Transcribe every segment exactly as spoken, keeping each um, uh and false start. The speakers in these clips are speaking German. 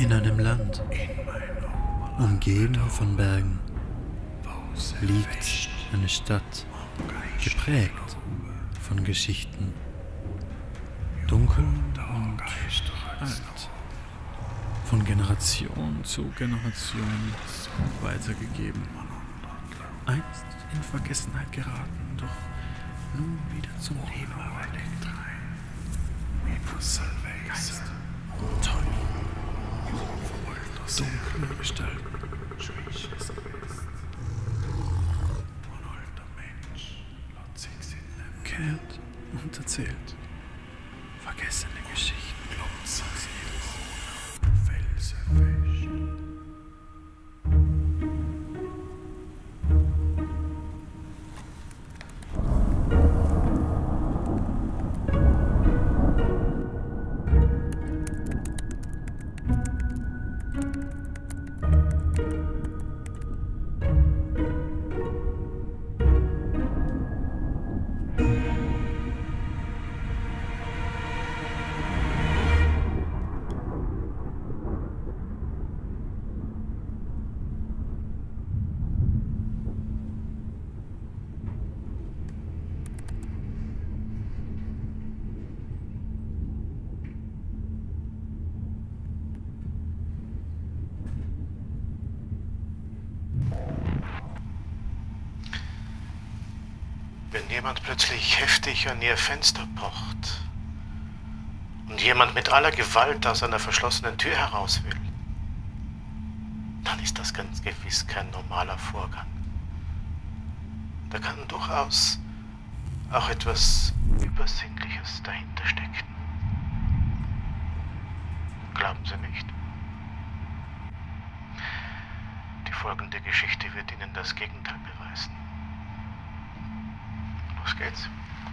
In einem Land, umgeben von Bergen, liegt eine Stadt, geprägt von Geschichten, dunkel und alt, von Generation zu Generation weitergegeben. Einst in Vergessenheit geraten, doch nun wieder zum Leben erweckt. Geist, Teufel, dunkle Gestalten. Kehrt und erzählt vergessene Geschichten. Wenn jemand plötzlich heftig an ihr Fenster pocht und jemand mit aller Gewalt aus einer verschlossenen Tür heraus will, dann ist das ganz gewiss kein normaler Vorgang. Da kann durchaus auch etwas Übersinnliches dahinter stecken. Glauben Sie nicht? Die folgende Geschichte wird Ihnen das Gegenteil beweisen. Los geht's.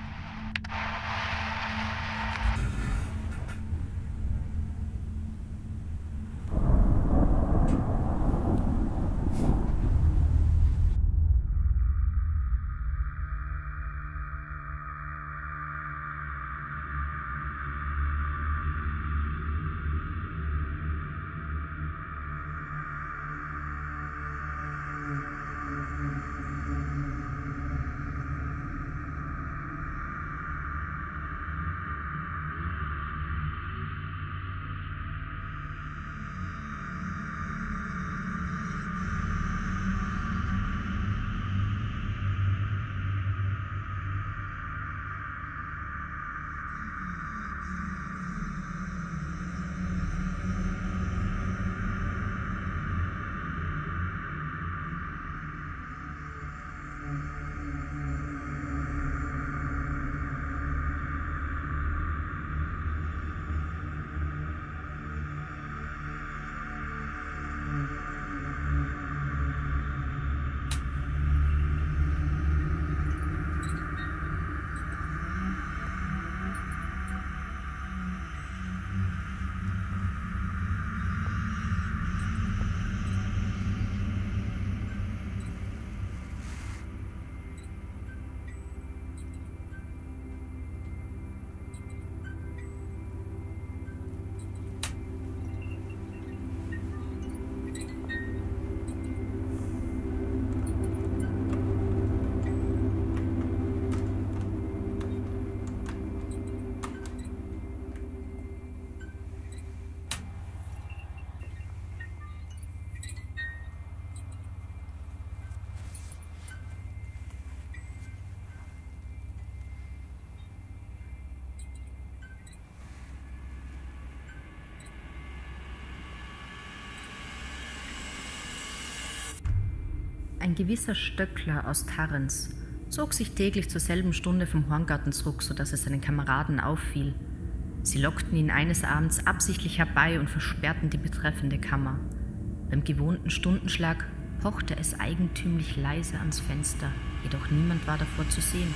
Ein gewisser Stöckler aus Tarrens zog sich täglich zur selben Stunde vom Horngarten zurück, sodass es seinen Kameraden auffiel. Sie lockten ihn eines Abends absichtlich herbei und versperrten die betreffende Kammer. Beim gewohnten Stundenschlag pochte es eigentümlich leise ans Fenster, jedoch niemand war davor zu sehen.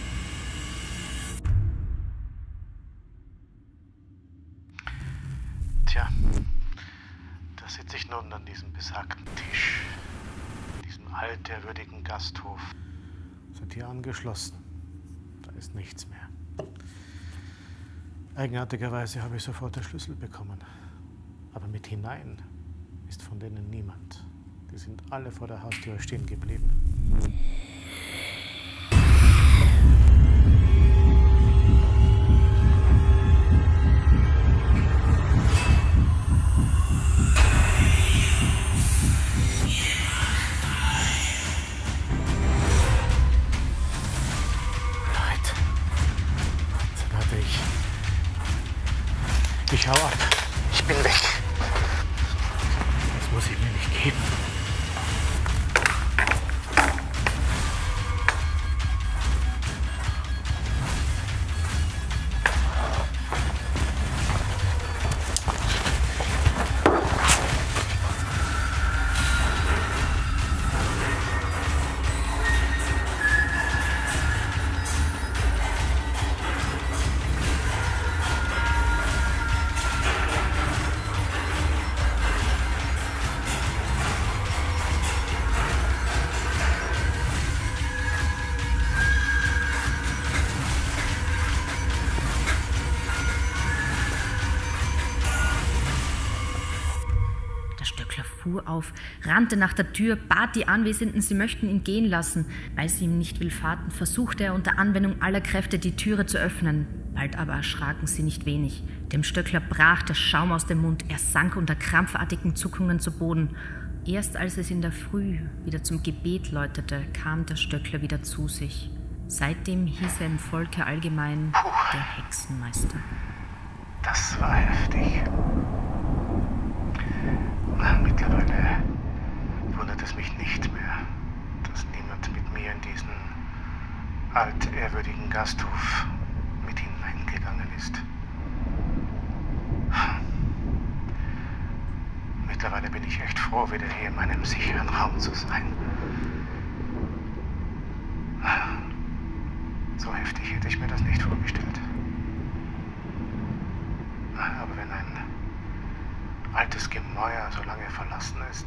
Tja, da sitze ich nun an diesem besagten Tisch, in diesem altehrwürdigen Gasthof. Sind hier angeschlossen. Da ist nichts mehr. Eigenartigerweise habe ich sofort den Schlüssel bekommen. Aber mit hinein ist von denen niemand. Die sind alle vor der Haustür stehen geblieben. Leute, warte ich. Ich hau ab. Ich bin weg. Das muss ich mir nicht geben. Fuhr auf, rannte nach der Tür, bat die Anwesenden, sie möchten ihn gehen lassen. Weil sie ihm nicht willfahrten, versuchte er unter Anwendung aller Kräfte, die Türe zu öffnen. Bald aber erschraken sie nicht wenig. Dem Stöckler brach der Schaum aus dem Mund, er sank unter krampfartigen Zuckungen zu Boden. Erst als es in der Früh wieder zum Gebet läutete, kam der Stöckler wieder zu sich. Seitdem hieß er im Volke allgemein Puh. der Hexenmeister. Das war heftig. Mittlerweile wundert es mich nicht mehr, dass niemand mit mir in diesen altehrwürdigen Gasthof mit hineingegangen ist. Mittlerweile bin ich echt froh, wieder hier in meinem sicheren Raum zu sein. So heftig hätte ich mir das nicht vorgestellt. Aber wenn ein altes Gemäuer so lange verlassen ist,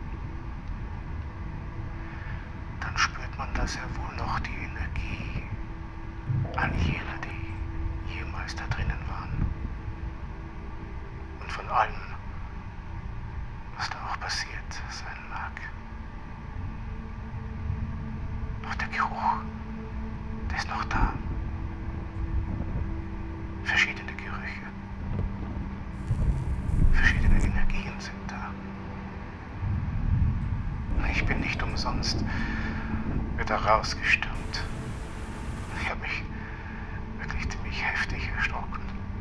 dann spürt man da sehr wohl noch die Energie all jener, die jemals da drinnen waren. Und von allem, was da auch passiert sein mag. Auch der Geruch, der ist noch da. Verschiedene Gerüche. Verschiedene Energien sind da. Ich bin nicht umsonst wieder rausgestürmt. Ich habe mich wirklich ziemlich heftig erschrocken.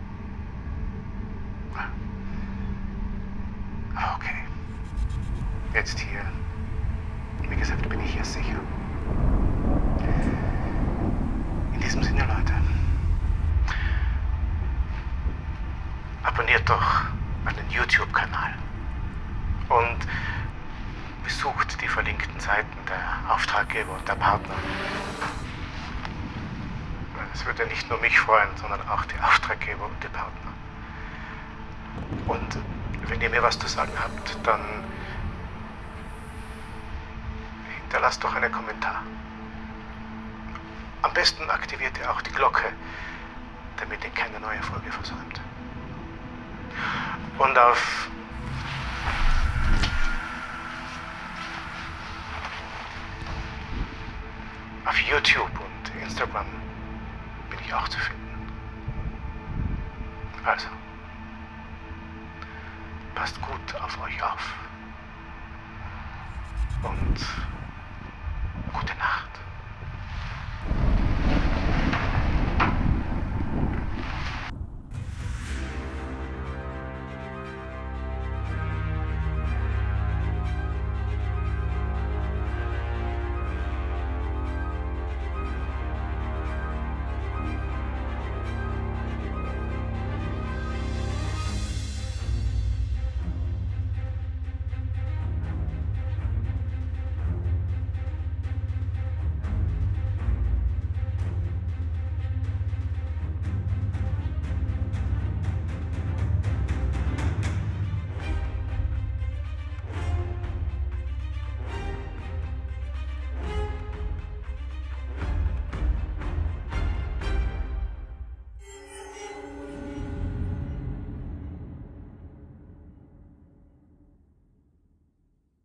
Aber okay. Jetzt hier. Wie gesagt, bin ich hier sicher. In diesem Sinne, Leute. Abonniert doch meinen YouTube-Kanal und besucht die verlinkten Seiten der Auftraggeber und der Partner. Es würde nicht nur mich freuen, sondern auch die Auftraggeber und die Partner. Und wenn ihr mir was zu sagen habt, dann hinterlasst doch einen Kommentar. Am besten aktiviert ihr auch die Glocke, damit ihr keine neue Folge versäumt. Und auf auf YouTube und Instagram bin ich auch zu finden. Also, passt gut auf euch auf und gute Nacht.